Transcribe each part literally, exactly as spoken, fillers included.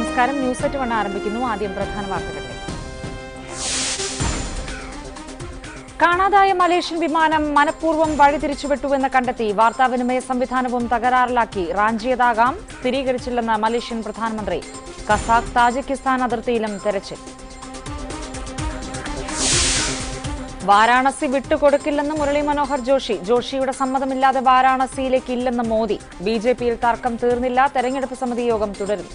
നമസ്കാരം. ന്യൂസ് എട്ട് വൺ ആരംഭിക്കുന്നു. ആദ്യം പ്രധാന വാർത്തകളിലേക്ക്. കാണാതായ മലേഷ്യൻ വിമാനം മനഃപൂർവ്വം വഴിതിരിച്ചുവിട്ടുവെന്ന് കണ്ടെത്തി. വാർത്താവിനിമയ സംവിധാനവും തകരാറിലാക്കി. റാഞ്ചിയതാകാം. സ്ഥിരീകരിച്ചില്ലെന്ന് മലേഷ്യൻ പ്രധാനമന്ത്രി. കസാഖ് താജിക്കിസ്ഥാൻ അതിർത്തിയിലും തെരച്ചിൽ. വാരാണസി വിട്ടുകൊടുക്കില്ലെന്ന് മുരളി മനോഹർ ജോഷി. ജോഷിയുടെ സമ്മതമില്ലാതെ വാരാണസിയിലേക്ക് ഇല്ലെന്ന് മോദി. ബി ജെ പിയിൽ തർക്കം തീർന്നില്ല. തെരഞ്ഞെടുപ്പ് സമിതി യോഗം തുടരുന്നു.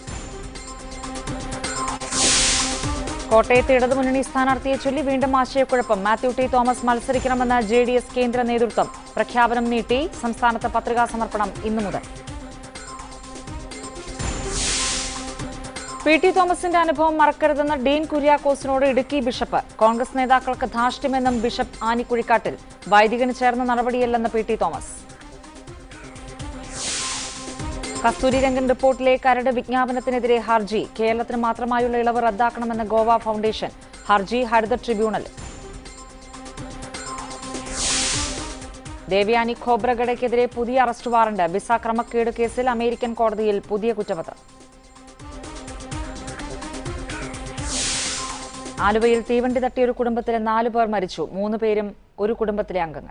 കോട്ടയത്ത് ഇടതുമുന്നണി സ്ഥാനാർത്ഥിയെ ചൊല്ലി വീണ്ടും ആശയക്കുഴപ്പം. മാത്യു ടി തോമസ് മത്സരിക്കണമെന്ന് ജെ ഡി എസ് കേന്ദ്ര നേതൃത്വം. പ്രഖ്യാപനം നീട്ടി. സംസ്ഥാനത്ത് പത്രികാ സമർപ്പണം ഇന്നു മുതൽ. പി ടി തോമസിന്റെ അനുഭവം മറക്കരുതെന്ന് ഡീൻ കുര്യാക്കോസിനോട് ഇടുക്കി ബിഷപ്പ്. കോൺഗ്രസ് നേതാക്കൾക്ക് ധാർഷ്ട്യമെന്നും ബിഷപ്പ് ആനിക്കുഴിക്കാട്ടിൽ. വൈദികന് ചേർന്ന നടപടിയല്ലെന്ന് പി ടി തോമസ്. കസ്തൂരിരംഗൻ റിപ്പോർട്ടിലെ കരട് വിജ്ഞാപനത്തിനെതിരെ ഹർജി. കേരളത്തിന് മാത്രമായുള്ള ഇളവ് റദ്ദാക്കണമെന്ന് ഗോവ ഫൗണ്ടേഷൻ. ഹർജി ഹരിത ട്രിബ്യൂണൽ. ദേവയാനി ഖോബ്രഗഡയ്ക്കെതിരെ പുതിയ അറസ്റ്റ് വാറണ്ട്. വിസ ക്രമക്കേട് കേസിൽ അമേരിക്കൻ കോടതിയിൽ പുതിയ കുറ്റപത്രം. ആലുവയിൽ തീവണ്ടി തട്ടിയ ഒരു കുടുംബത്തിലെ നാലു പേർ മരിച്ചു. മൂന്ന് പേരും ഒരു കുടുംബത്തിലെ അംഗങ്ങൾ.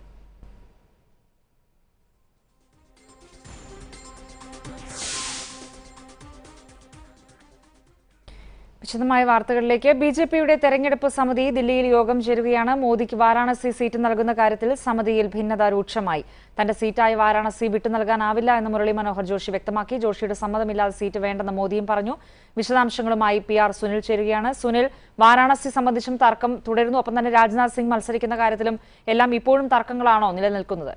വിശദമായ വാർത്തകളിലേക്ക്. ബി ജെ പിയുടെ തെരഞ്ഞെടുപ്പ് സമിതി ദില്ലിയിൽ യോഗം ചേരുകയാണ്. മോദിക്ക് വാരാണസി സീറ്റ് നൽകുന്ന കാര്യത്തിൽ സമിതിയിൽ ഭിന്നത രൂക്ഷമായി. തന്റെ സീറ്റായ വാരാണസി വിട്ടു നൽകാനാവില്ല എന്ന് മുരളി മനോഹർ ജോഷി വ്യക്തമാക്കി. ജോഷിയുടെ സമ്മതമില്ലാതെ സീറ്റ് വേണ്ടെന്ന് മോദിയും പറഞ്ഞു. വിശദാംശങ്ങളുമായി പി ആർ സുനിൽ ചേരുകയാണ്. സുനിൽ, വാരാണസി സംബന്ധിച്ചും തർക്കം തുടരുന്നു. ഒപ്പം തന്നെ രാജ്നാഥ് സിംഗ് മത്സരിക്കുന്ന കാര്യത്തിലും എല്ലാം ഇപ്പോഴും തർക്കങ്ങളാണോ നിലനിൽക്കുന്നത്?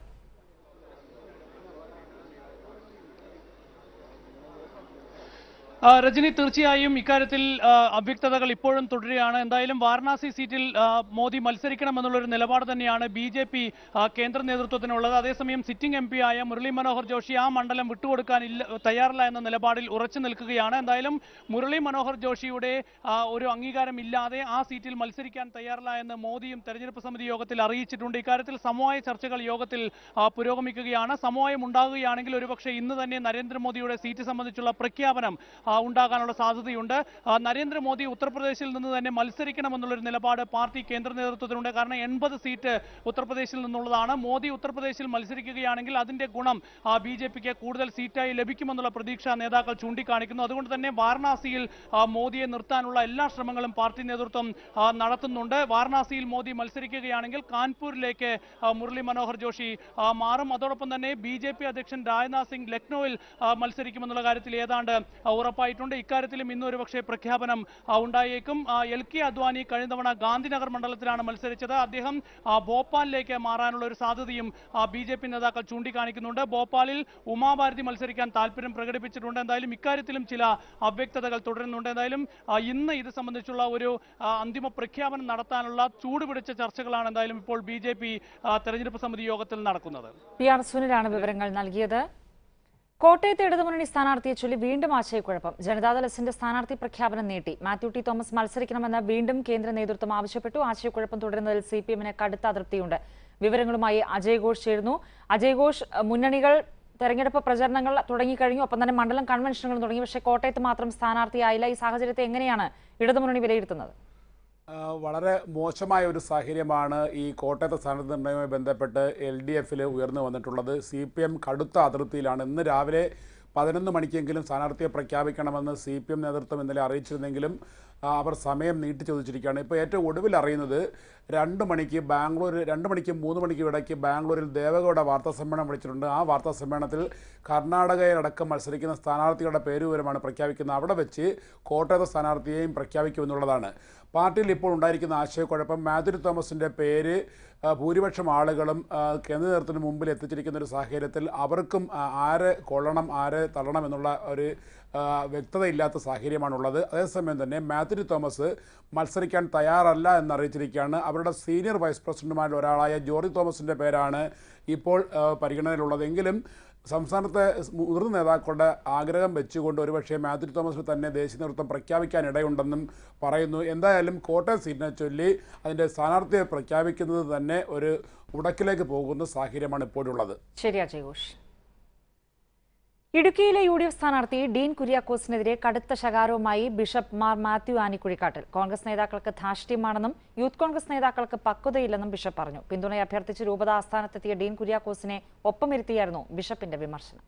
രജനി, തീർച്ചയായും ഇക്കാര്യത്തിൽ അവ്യക്തതകൾ ഇപ്പോഴും തുടരുകയാണ്. എന്തായാലും വാരണാസി സീറ്റിൽ മോദി മത്സരിക്കണമെന്നുള്ളൊരു നിലപാട് തന്നെയാണ് ബി ജെ പി കേന്ദ്ര നേതൃത്വത്തിനുള്ളത്. അതേസമയം സിറ്റിംഗ് എം പി ആയ മുരളി മനോഹർ ജോഷി ആ മണ്ഡലം വിട്ടുകൊടുക്കാൻ ഇല്ല തയ്യാറില്ല എന്ന നിലപാടിൽ ഉറച്ചു നിൽക്കുകയാണ്. എന്തായാലും മുരളി മനോഹർ ജോഷിയുടെ ഒരു അംഗീകാരം ഇല്ലാതെ ആ സീറ്റിൽ മത്സരിക്കാൻ തയ്യാറില്ല എന്ന് മോദിയും തെരഞ്ഞെടുപ്പ് സമിതി യോഗത്തിൽ അറിയിച്ചിട്ടുണ്ട്. ഇക്കാര്യത്തിൽ സമവായ ചർച്ചകൾ യോഗത്തിൽ പുരോഗമിക്കുകയാണ്. സമവായം ഉണ്ടാകുകയാണെങ്കിൽ ഒരുപക്ഷെ ഇന്ന് തന്നെ നരേന്ദ്രമോദിയുടെ സീറ്റ് സംബന്ധിച്ചുള്ള പ്രഖ്യാപനം ഉണ്ടാകാനുള്ള സാധ്യതയുണ്ട്. നരേന്ദ്രമോദി ഉത്തർപ്രദേശിൽ നിന്ന് തന്നെ മത്സരിക്കണമെന്നുള്ളൊരു നിലപാട് പാർട്ടി കേന്ദ്ര നേതൃത്വത്തിനുണ്ട്. കാരണം എൺപത് സീറ്റ് ഉത്തർപ്രദേശിൽ നിന്നുള്ളതാണ്. മോദി ഉത്തർപ്രദേശിൽ മത്സരിക്കുകയാണെങ്കിൽ അതിന്റെ ഗുണം ബി ജെ പിക്ക് കൂടുതൽ സീറ്റായി ലഭിക്കുമെന്നുള്ള പ്രതീക്ഷ നേതാക്കൾ ചൂണ്ടിക്കാണിക്കുന്നു. അതുകൊണ്ട് തന്നെ വാരണാസിയിൽ മോദിയെ നിർത്താനുള്ള എല്ലാ ശ്രമങ്ങളും പാർട്ടി നേതൃത്വം നടത്തുന്നുണ്ട്. വാരണാസിയിൽ മോദി മത്സരിക്കുകയാണെങ്കിൽ കാൺപൂരിലേക്ക് മുരളി മനോഹർ ജോഷി മാറും. അതോടൊപ്പം തന്നെ ബി ജെ പി അധ്യക്ഷൻ രാജ്നാഥ് സിംഗ് ലക്നൌവിൽ മത്സരിക്കുമെന്നുള്ള കാര്യത്തിൽ ഏതാണ്ട് ഉറപ്പായിട്ടുണ്ട്. ഇക്കാര്യത്തിലും ഇന്ന് ഒരുപക്ഷെ പ്രഖ്യാപനം ഉണ്ടായേക്കും. എൽ കെ അദ്വാനി കഴിഞ്ഞ തവണ ഗാന്ധിനഗർ മണ്ഡലത്തിലാണ് മത്സരിച്ചത്. അദ്ദേഹം ഭോപ്പാലിലേക്ക് മാറാനുള്ള ഒരു സാധ്യതയും ബി ജെ പി നേതാക്കൾ ചൂണ്ടിക്കാണിക്കുന്നുണ്ട്. ഭോപ്പാലിൽ ഉമാഭാരതി മത്സരിക്കാൻ താല്പര്യം പ്രകടിപ്പിച്ചിട്ടുണ്ട്. എന്തായാലും ഇക്കാര്യത്തിലും ചില അവ്യക്തതകൾ തുടരുന്നുണ്ട്. എന്തായാലും ഇന്ന് ഇത് സംബന്ധിച്ചുള്ള ഒരു അന്തിമ പ്രഖ്യാപനം നടത്താനുള്ള ചൂടുപിടിച്ച ചർച്ചകളാണ് എന്തായാലും ഇപ്പോൾ ബി ജെ പി തെരഞ്ഞെടുപ്പ് സമിതി യോഗത്തിൽ നടക്കുന്നത്. പി ആർ സുനിലാണ് വിവരങ്ങൾ നൽകിയത്. കോട്ടയത്തെ ഇടതുമുന്നണി സ്ഥാനാർത്ഥിയെ ചൊല്ലി വീണ്ടും ആശയക്കുഴപ്പം. ജനതാദൾ എസിന്റെ സ്ഥാനാർത്ഥി പ്രഖ്യാപനം നീട്ടി. മാത്യു ടി തോമസ് മത്സരിക്കണമെന്ന് വീണ്ടും കേന്ദ്ര നേതൃത്വം ആവശ്യപ്പെട്ടു. ആശയക്കുഴപ്പം തുടരുന്നതിൽ സി പി എമ്മിന് കടുത്ത അതൃപ്തിയുണ്ട്. വിവരങ്ങളുമായി അജയ് ഘോഷ് ചേരുന്നു. അജയ് ഘോഷ്, മുന്നണികൾ തെരഞ്ഞെടുപ്പ് പ്രചരണങ്ങൾ തുടങ്ങിക്കഴിഞ്ഞു, ഒപ്പം തന്നെ മണ്ഡലം കൺവെൻഷനുകൾ തുടങ്ങി. പക്ഷേ കോട്ടയത്ത് മാത്രം സ്ഥാനാർത്ഥിയായില്ല. ഈ സാഹചര്യത്തെ എങ്ങനെയാണ് ഇടതുമുന്നണി വിലയിരുത്തുന്നത്? വളരെ മോശമായ ഒരു സാഹചര്യമാണ് ഈ കോട്ടയത്തെ സ്ഥാനാർത്ഥി നിർണ്ണയവുമായി ബന്ധപ്പെട്ട് എൽ ഡി എഫിൽ ഉയർന്നു വന്നിട്ടുള്ളത്. സി പി എം കടുത്ത അതൃപ്തിയിലാണ്. ഇന്ന് രാവിലെ പതിനൊന്ന് മണിക്കെങ്കിലും സ്ഥാനാർത്ഥിയെ പ്രഖ്യാപിക്കണമെന്ന് സി പി എം നേതൃത്വം ഇന്നലെ അറിയിച്ചിരുന്നെങ്കിലും അവർ സമയം നീട്ടി ചോദിച്ചിരിക്കുകയാണ്. ഇപ്പോൾ ഏറ്റവും ഒടുവിൽ അറിയുന്നത് രണ്ട് മണിക്ക് ബാംഗ്ലൂർ രണ്ട് മണിക്കും മൂന്ന് മണിക്കും ഇടയ്ക്ക് ബാംഗ്ലൂരിൽ ദേവഗൌഡ വാർത്താ സമ്മേളനം വിളിച്ചിട്ടുണ്ട്. ആ വാർത്താ സമ്മേളനത്തിൽ കർണാടകയിലടക്കം മത്സരിക്കുന്ന സ്ഥാനാർത്ഥികളുടെ പേരുവിവരമാണ് പ്രഖ്യാപിക്കുന്നത്. അവിടെ വെച്ച് കോട്ടയത്തെ സ്ഥാനാർത്ഥിയെയും പ്രഖ്യാപിക്കുമെന്നുള്ളതാണ്. പാർട്ടിയിൽ ഇപ്പോൾ ഉണ്ടായിരിക്കുന്ന ആശയക്കുഴപ്പം മാത്യു തോമസിൻ്റെ പേര് ഭൂരിപക്ഷം ആളുകളും കേന്ദ്ര നേതൃത്വത്തിന് മുമ്പിൽ എത്തിച്ചിരിക്കുന്ന ഒരു സാഹചര്യത്തിൽ അവർക്കും ആരെ കൊള്ളണം ആരെ തള്ളണം എന്നുള്ള ഒരു വ്യക്തതയില്ലാത്ത സാഹചര്യമാണുള്ളത്. അതേസമയം തന്നെ മാത്യു തോമസ് മത്സരിക്കാൻ തയ്യാറല്ല എന്നറിയിച്ചിരിക്കുകയാണ്. അവരുടെ സീനിയർ വൈസ് പ്രസിഡന്റുമാരിൽ ഒരാളായ ജോർജ് തോമസിൻ്റെ പേരാണ് ഇപ്പോൾ പരിഗണനയിലുള്ളതെങ്കിലും സംസ്ഥാനത്തെ മുതിർന്ന നേതാക്കളുടെ ആഗ്രഹം വെച്ചുകൊണ്ട് ഒരുപക്ഷെ മാത്യു തോമസിന് തന്നെ ദേശീയ നേതൃത്വം പ്രഖ്യാപിക്കാൻ ഇടയുണ്ടെന്നും പറയുന്നു. എന്തായാലും കോട്ടയം സീറ്റിനെ ചൊല്ലി അതിൻ്റെ സ്ഥാനാർത്ഥിയെ പ്രഖ്യാപിക്കുന്നത് തന്നെ ഒരു ഉടക്കിലേക്ക് പോകുന്ന സാഹചര്യമാണ് ഇപ്പോഴുള്ളത്. ശരി അജയ് ഘോഷ്. ഇടുക്കിയിലെ യു ഡി എഫ് സ്ഥാനാർത്ഥി ഡീൻ കുര്യാക്കോസിനെതിരെ കടുത്ത ശകാരവുമായി ബിഷപ്പ് മാർ മാത്യു ആനിക്കുഴിക്കാട്ടിൽ. കോൺഗ്രസ് നേതാക്കൾക്ക് ധാർഷ്ട്യമാണെന്നും യൂത്ത് കോൺഗ്രസ് നേതാക്കൾക്ക് പക്വതയില്ലെന്നും ബിഷപ്പ് പറഞ്ഞു. പിന്തുണ അഭ്യർത്ഥിച്ച് രൂപത ആസ്ഥാനത്തെത്തിയ ഡീൻ കുര്യാക്കോസിനെ ഒപ്പമിരുത്തിയായിരുന്നു ബിഷപ്പിന്റെ വിമർശനം.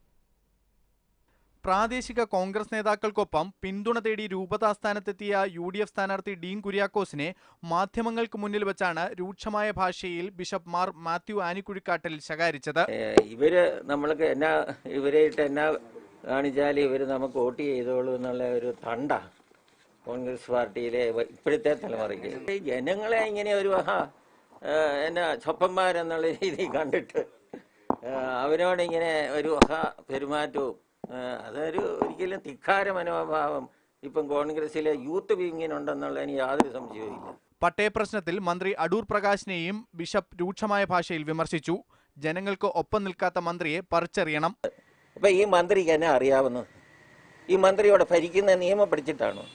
പ്രാദേശിക കോൺഗ്രസ് നേതാക്കൾക്കൊപ്പം പിന്തുണ തേടി രൂപതാസ്ഥാനത്തെത്തിയ യു ഡി എഫ് സ്ഥാനാർത്ഥി ഡീൻ കുര്യാക്കോസിനെ മാധ്യമങ്ങൾക്ക് മുന്നിൽ വെച്ചാണ് രൂക്ഷമായ ഭാഷയിൽ ബിഷപ്പ് മാർ മാത്യു ആനിക്കുഴിക്കാട്ടിൽ ശകാരിച്ചത്. ഇവര് നമ്മൾക്ക് എന്നാ ഇവരായിട്ട് എന്നാ കാണിച്ചാൽ ഇവര് നമുക്ക് വോട്ട് ചെയ്തോളൂ എന്നുള്ള ഒരു തണ്ട കോൺഗ്രസ് പാർട്ടിയിലെ ഇപ്പോഴത്തെ തലമുറയ്ക്ക് ജനങ്ങളെ ഇങ്ങനെ ഒരു വഹ എന്നാ ചൊപ്പന്മാരെന്നുള്ള രീതി കണ്ടിട്ട് അവരോടിങ്ങനെ ഒരു വഹ പെരുമാറ്റവും അതൊരു ഒരിക്കലും ധിക്കാര മനോഭാവം ഇപ്പം കോൺഗ്രസിലെ യൂത്ത് വിങ്ങിനുണ്ടെന്നുള്ളതിന് യാതൊരു സംശയവുമില്ല. പട്ടയ പ്രശ്നത്തിൽ മന്ത്രി അടൂർ പ്രകാശിനെയും ബിഷപ്പ് രൂക്ഷമായ ഭാഷയിൽ വിമർശിച്ചു. ജനങ്ങൾക്ക് ഒപ്പം നിൽക്കാത്ത മന്ത്രിയെ പറിച്ചെറിയണം. അപ്പൊ ഈ മന്ത്രിക്ക് എന്നെ അറിയാവുന്നത് ഈ മന്ത്രിയോടെ ഭരിക്കുന്ന നിയമം പഠിച്ചിട്ടാണോ?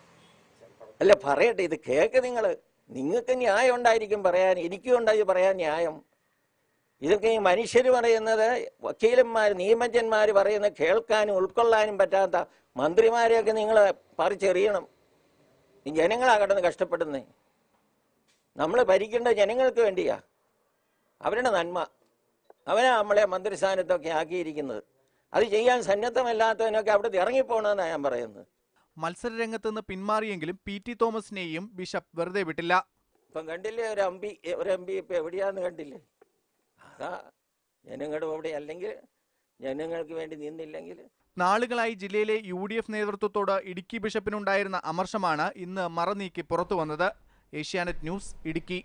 അല്ല പറയട്ടെ, ഇത് കേക്ക് നിങ്ങൾ നിങ്ങൾക്ക് ന്യായം ഉണ്ടായിരിക്കും പറയാൻ, എനിക്കും ഉണ്ടായി പറയാൻ ന്യായം. ഇതൊക്കെ ഈ മനുഷ്യർ പറയുന്നത്, വക്കീലന്മാർ നിയമജ്ഞന്മാർ പറയുന്നത് കേൾക്കാനും ഉൾക്കൊള്ളാനും പറ്റാത്ത മന്ത്രിമാരെയൊക്കെ നിങ്ങൾ പറിച്ചെറിയണം. ഈ ജനങ്ങളാ കിടന്ന് കഷ്ടപ്പെടുന്നേ. നമ്മൾ ഭരിക്കേണ്ട ജനങ്ങൾക്ക് വേണ്ടിയാ, അവരുടെ നന്മ. അവനാ നമ്മളെ മന്ത്രിസ്ഥാനത്തൊക്കെ ആക്കിയിരിക്കുന്നത്. അത് ചെയ്യാൻ സന്നദ്ധമല്ലാത്തവനൊക്കെ അവിടെ ഇറങ്ങിപ്പോണമെന്നാണ് ഞാൻ പറയുന്നത്. മത്സരരംഗത്ത് നിന്ന് പിന്മാറിയെങ്കിലും പി ടി തോമസിനെയും ബിഷപ്പ് വെറുതെ വിട്ടില്ല. ഇപ്പം കണ്ടില്ലേ ഒരു എം പി ഒരു എം പി ഇപ്പം എവിടെയാന്ന് കണ്ടില്ലേ? അതാ ജനങ്ങളുടെ അവിടെ അല്ലെങ്കിൽ ജനങ്ങൾക്ക് വേണ്ടി നിന്നില്ലെങ്കിൽ. നാളുകളായി ജില്ലയിലെ യു ഡി എഫ് നേതൃത്വത്തോട് ഇടുക്കി ബിഷപ്പിനുണ്ടായിരുന്ന അമർഷമാണ് ഇന്ന് മറനീക്കി പുറത്തുവന്നത്. ഏഷ്യാനെറ്റ് ന്യൂസ്, ഇടുക്കി.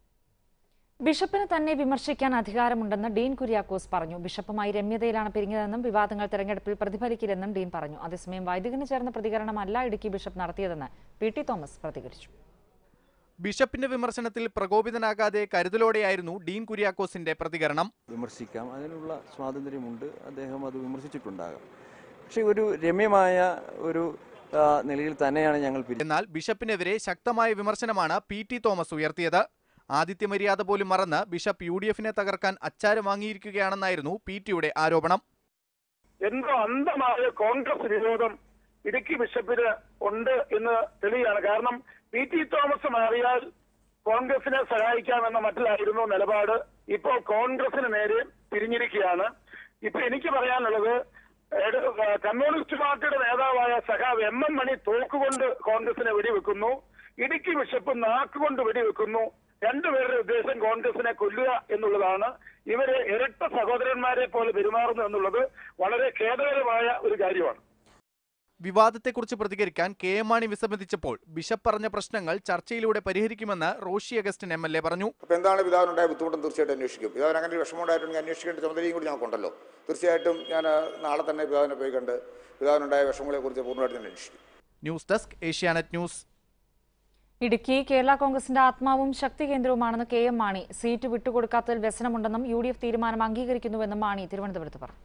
ബിഷപ്പിന് തന്നെ വിമർശിക്കാൻ അധികാരമുണ്ടെന്ന് ഡീൻ കുര്യാക്കോസ് പറഞ്ഞു. ബിഷപ്പുമായി രമ്യതയിലാണ് പിരിഞ്ഞതെന്നും വിവാദങ്ങൾ തെരഞ്ഞെടുപ്പിൽ പ്രതിഫലിക്കില്ലെന്നും ഡീൻ പറഞ്ഞു. അതേസമയം വൈദികന് ചേർന്ന പ്രതികരണമല്ല ഇടുക്കി ബിഷപ്പ് നടത്തിയതെന്ന് പി ടി തോമസ് പ്രതികരിച്ചു. ബിഷപ്പിന്റെ വിമർശനത്തിൽ പ്രകോപിതനാകാതെ കരുതലോടെയായിരുന്നു ഡീൻ കുര്യാക്കോസിന്റെ പ്രതികരണം. വിമർശിക്കാം, അതിനുള്ള സ്വാതന്ത്ര്യമുണ്ട്, അദ്ദേഹം അത് വിമർശിച്ചിട്ടുണ്ടാകാം. പക്ഷേ ഒരു രമ്യമായ ഒരു നിലയിൽ തന്നെയാണ് ഞങ്ങൾ. എന്നാൽ ബിഷപ്പിനെതിരെ ശക്തമായ വിമർശനമാണ് പി ടി തോമസ് ഉയർത്തിയത്. ആദിത്യ മര്യാദ പോലും മറന്ന് ബിഷപ്പ് യു ഡി എഫിനെ തകർക്കാൻ അച്ചാരം വാങ്ങിയിരിക്കുകയാണെന്നായിരുന്നു പി ടിയുടെ ആരോപണം. എന്തോ അന്ധമായ കോൺഗ്രസ് വിരോധം ഇടുക്കി ബിഷപ്പിന് ഉണ്ട് എന്ന് തെളിയാണ്. കാരണം പി ടി തോമസ് മാറിയാൽ കോൺഗ്രസിനെ സഹായിക്കാമെന്ന മട്ടിലായിരുന്നു നിലപാട്. ഇപ്പോൾ കോൺഗ്രസിന് നേരെ തിരിഞ്ഞിരിക്കുകയാണ്. ഇപ്പൊ എനിക്ക് പറയാനുള്ളത്, കമ്മ്യൂണിസ്റ്റ് പാർട്ടിയുടെ നേതാവായ സഖാവ് എം എം മണി തോക്കുകൊണ്ട് കോൺഗ്രസിനെ വെടിവെക്കുന്നു, ഇടുക്കി ബിഷപ്പ് നാക്കുകൊണ്ട് വെടിവെക്കുന്നു. രണ്ടുപേരുടെ ഉദ്ദേശം കോൺഗ്രസിനെ കൊല്ലുക എന്നുള്ളതാണ്. ഇവര് ഇരട്ട സഹോദരന്മാരെ പോലെ പെരുമാറുന്നു എന്നുള്ളത് വളരെ ഖേദകരമായ ഒരു കാര്യമാണ്. വിവാദത്തെക്കുറിച്ച് പ്രതികരിക്കാൻ കെ എം മാണി വിസമ്മതിച്ചപ്പോൾ ബിഷപ്പ് പറഞ്ഞ പ്രശ്നങ്ങൾ ചർച്ചയിലൂടെ പരിഹരിക്കുമെന്ന് Roshy Augustine M L A പറഞ്ഞു. അപ്പോൾ എന്താണ് പിതാവിനുണ്ടായ ബുദ്ധിമുട്ടും തീർച്ചയായിട്ടും അന്വേഷിക്കും. പിതാവിന് അങ്ങനെ ഒരു വിഷമം ഉണ്ടായിട്ടുണ്ടെങ്കിൽ അന്വേഷിക്കേണ്ട ചുമതലയും കൂടി ഞങ്ങൾക്കുണ്ടല്ലോ. തീർച്ചയായിട്ടും ഞാൻ നാളെ തന്നെ പിതാവിനെ പോയി കണ്ട് പിതാവിനുണ്ടായ വിഷമങ്ങളെക്കുറിച്ച് പൂർണ്ണമായിട്ട് അന്വേഷിക്കും. News desk, Asianet news. Idukki Kerala കോൺഗ്രസിന്റെ ആത്മാവും ശക്തി കേന്ദ്രവുമാണെന്ന് കെ എം മാണി. സീറ്റ് വിട്ടുകൊടുക്കാത്തതിൽ വ്യസനമുണ്ടെന്നും യു ഡി എഫ് തീരുമാനം അംഗീകരിക്കുന്നുവെന്നും മാണി തിരുവനന്തപുരത്ത് പറഞ്ഞു.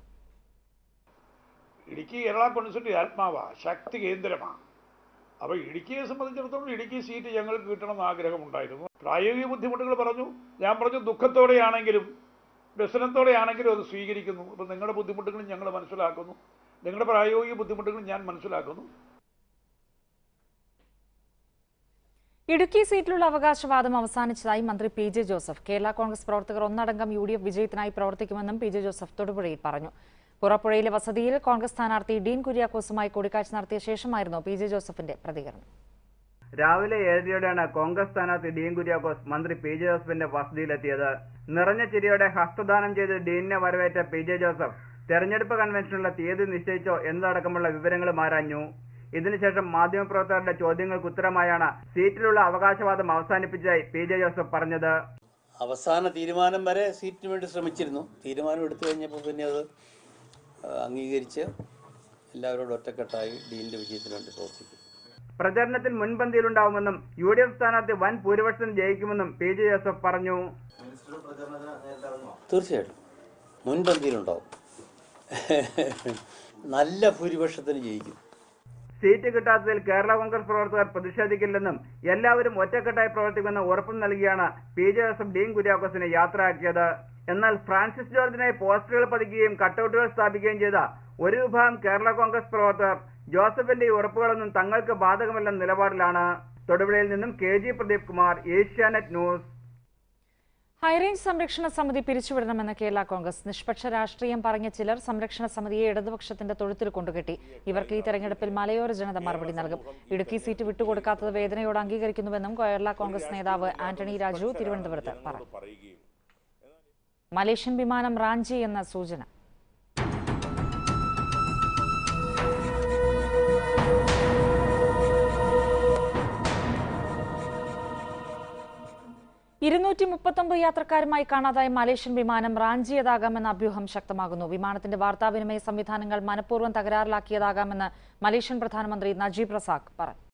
ഇടുക്കി കേരള കോൺഗ്രസിന്റെ ആത്മാവാ, ശക്തി കേന്ദ്രമാണ്. അപ്പോൾ ഇടുക്കിയെ സംബന്ധിച്ചിടത്തോളം ഇടുക്കി സീറ്റ് ഞങ്ങൾക്ക് കിട്ടണമെന്ന് ആഗ്രഹമുണ്ടായിരുന്നു. പ്രായോഗിക ബുദ്ധിമുട്ടുകൾ പറഞ്ഞു. ഞാൻ പറഞ്ഞു ദുഃഖത്തോടെയാണെങ്കിലും വ്യസനത്തോടെയാണെങ്കിലും അത് സ്വീകരിക്കുന്നു. അപ്പോൾ നിങ്ങളുടെ ബുദ്ധിമുട്ടുകളും ഞങ്ങൾ മനസ്സിലാക്കുന്നു, നിങ്ങളുടെ പ്രായോഗിക ബുദ്ധിമുട്ടുകളും ഞാൻ മനസ്സിലാക്കുന്നു. ഇടുക്കി സീറ്റിലുള്ള അവകാശവാദം അവസാനിച്ചതായി മന്ത്രി പി ജെ ജോസഫ്. കേരള കോൺഗ്രസ് പ്രവർത്തകർ ഒന്നടങ്കം യു ഡി എഫ് വിജയത്തിനായി പ്രവർത്തിക്കുമെന്നും പി ജെ ജോസഫ് തൊടുപുഴയിൽ പറഞ്ഞു. പുറപ്പുഴയിലെ വസതിയിൽ കോൺഗ്രസ് സ്ഥാനാർത്ഥി ഡീൻ കുര്യാക്കോസുമായി കൂടിക്കാഴ്ച നടത്തിയ ശേഷമായിരുന്നു പി ജെ ജോസഫിന്റെ പ്രതികരണം. രാവിലെ ഏഴരയോടെയാണ് കോൺഗ്രസ് സ്ഥാനാർത്ഥി ഡീൻ കുര്യാക്കോസ് മന്ത്രി പി ജെ ജോസഫിന്റെ വസതിയിലെത്തിയത്. നിറഞ്ഞ ചിരിയോടെ ഹസ്തദാനം ചെയ്ത് ഡീനിനെ വരവേറ്റ പി ജെ ജോസഫ് തെരഞ്ഞെടുപ്പ് കൺവെൻഷനുള്ള തീയതി നിശ്ചയിച്ചോ എന്നതടക്കമുള്ള വിവരങ്ങളും ആരാഞ്ഞു. ഇതിനുശേഷം മാധ്യമപ്രവർത്തകരുടെ ചോദ്യങ്ങൾക്ക് ഉത്തരമായാണ് സീറ്റിലുള്ള അവകാശവാദം അവസാനിപ്പിച്ചതായി പി ജെ ജോസഫ് പറഞ്ഞത്. അവസാന തീരുമാനം വരെ സീറ്റിന് വേണ്ടി ശ്രമിച്ചിരുന്നു. തീരുമാനം എടുത്തു കഴിഞ്ഞപ്പോൾ പിന്നെ അത് അംഗീകരിച്ച് എല്ലാവരോടും ഒറ്റക്കെട്ടായി ഡീനിന്റെ വിജയത്തിന് വേണ്ടി പ്രവർത്തിക്കും. പ്രചരണത്തിൽ മുൻപന്തിയിലുണ്ടാവുമെന്നും യു ഡി എഫ് സ്ഥാനാർത്ഥി വൻ ഭൂരിപക്ഷത്തിന് ജയിക്കുമെന്നും പി ജെ ജോസഫ് പറഞ്ഞു. തീർച്ചയായിട്ടും മുൻപന്തിയിലുണ്ടാവും, നല്ല ഭൂരിപക്ഷത്തിന് ജയിക്കും. സീറ്റ് കിട്ടാത്തതിൽ കേരള കോൺഗ്രസ് പ്രവർത്തകർ പ്രതിഷേധിക്കില്ലെന്നും എല്ലാവരും ഒറ്റക്കെട്ടായി പ്രവർത്തിക്കുമെന്ന് ഉറപ്പും നൽകിയാണ് പി ജെ ജോസഫ് ഡീൻ കുര്യാക്കോസിനെ യാത്രയാക്കിയത്. എന്നാൽ ഫ്രാൻസിസ് ജോർജിനായി പോസ്റ്ററുകൾ പതിക്കുകയും കട്ടൌട്ടുകൾ സ്ഥാപിക്കുകയും ചെയ്ത ഒരു വിഭാഗം കേരള കോൺഗ്രസ് പ്രവർത്തകർ ജോസഫിന്റെ ഈ ഉറപ്പുകളൊന്നും തങ്ങൾക്ക് ബാധകമല്ലെന്ന നിലപാടിലാണ്. തൊടുപുഴയിൽ നിന്നും K G Pradeep Kumar, Asianet news. High range സംരക്ഷണ സമിതി പിരിച്ചുവിടണമെന്ന കേരള കോൺഗ്രസ്. നിഷ്പക്ഷ രാഷ്ട്രീയം പറഞ്ഞ ചിലർ സംരക്ഷണ സമിതിയെ ഇടതുപക്ഷത്തിന്റെ തൊഴുത്തിൽ കൊണ്ടുകെട്ടി. ഇവർക്ക് ഈ തെരഞ്ഞെടുപ്പിൽ മലയോര ജനത മറുപടി നൽകും. ഇടുക്കി സീറ്റ് വിട്ടുകൊടുക്കാത്തത് വേദനയോട് അംഗീകരിക്കുന്നുവെന്നും കേരള കോൺഗ്രസ് നേതാവ് ആന്റണി രാജു തിരുവനന്തപുരത്ത് പറഞ്ഞു. മലേഷ്യൻ വിമാനം റാഞ്ചി എന്ന സൂചന. ഇരുന്നൂറ്റി മുപ്പത്തൊമ്പത് യാത്രക്കാരുമായി കാണാതായ മലേഷ്യൻ വിമാനം റാഞ്ചിയതാകാമെന്ന അഭ്യൂഹം ശക്തമാകുന്നു. വിമാനത്തിന്റെ വാർത്താവിനിമയ സംവിധാനങ്ങൾ മനഃപൂർവ്വം തകരാറിലാക്കിയതാകാമെന്ന് മലേഷ്യൻ പ്രധാനമന്ത്രി നജീബ് റസാഖ് പറഞ്ഞു.